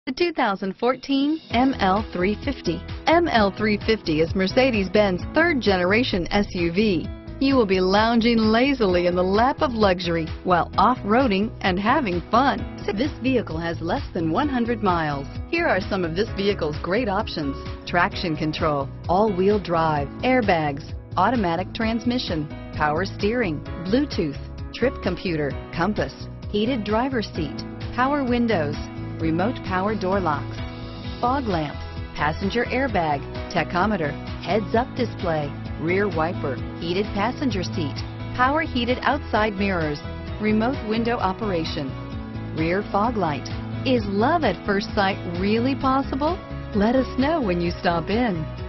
The 2014 ML350. ML350 is Mercedes-Benz third-generation SUV. You will be lounging lazily in the lap of luxury while off-roading and having fun. This vehicle has less than 100 miles. Here are some of this vehicle's great options: traction control, all-wheel drive, airbags, automatic transmission, power steering, Bluetooth, trip computer, compass, heated driver's seat, power windows, remote power door locks, fog lamps, passenger airbag, tachometer, heads-up display, rear wiper, heated passenger seat, power heated outside mirrors, remote window operation, rear fog light. Is love at first sight really possible? Let us know when you stop in.